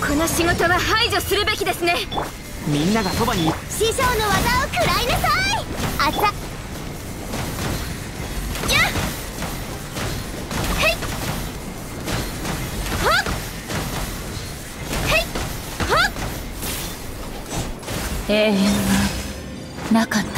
この仕事は排除するべきですね。 みんながそばに。 師匠の技を食らいなさい。あざやっへいはっへいはっ。 永遠はなかった。